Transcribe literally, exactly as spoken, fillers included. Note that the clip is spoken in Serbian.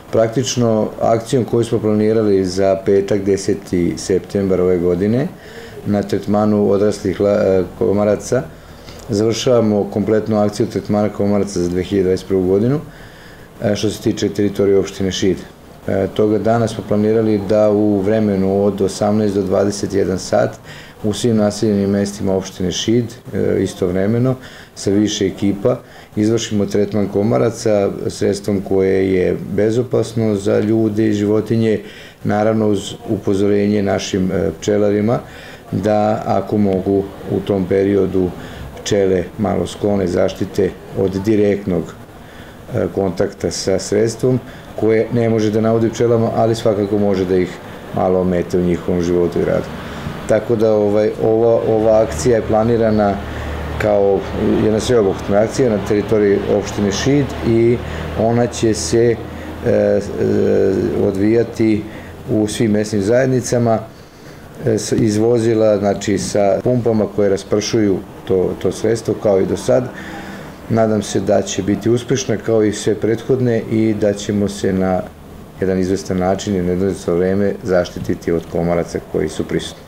Praktično akcijom koju smo planirali za petak deseti septembar ove godine na tretmanu odraslih komaraca završavamo kompletnu akciju tretmana komaraca za dve hiljade dvadeset prvu godinu što se tiče teritorije opštine Šid. Toga dana smo planirali da u vremenu od osamnaest do dvadeset jedan sat u svim naseljenim mestima opštine Šid istovremeno sa više ekipa izvršimo tretman komaraca sredstvom koje je bezopasno za ljude i životinje, naravno uz upozorenje našim pčelarima da ako mogu u tom periodu pčele malo sklone zaštite od direktnog kontakta sa sredstvom koje ne može da naudi pčelama, ali svakako može da ih malo omete u njihovom životu i radu. Tako da ova akcija je planirana kao jedna sveobuhvatna akcija na teritoriji opštine Šid i ona će se odvijati u svim mesnim zajednicama iz vozila, znači sa pumpama koje raspršuju to sredstvo kao i do sad. Nadam se da će biti uspešna kao i sve prethodne i da ćemo se na jedan izvestan način i na jedno vreme zaštititi od komaraca koji su prisutni.